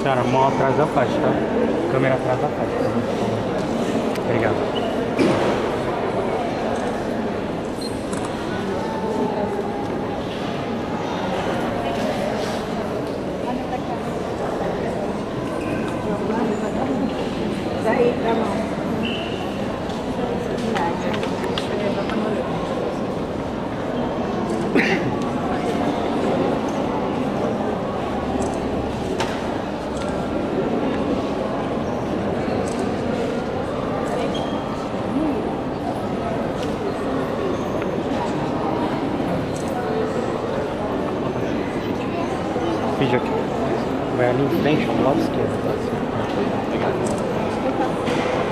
senhora, mão atrás da faixa, tá? Câmera atrás da faixa, por favor. Obrigado. Daí pra mão. Vídeo aqui. Vai ali em frente, do lado esquerdo. Obrigado.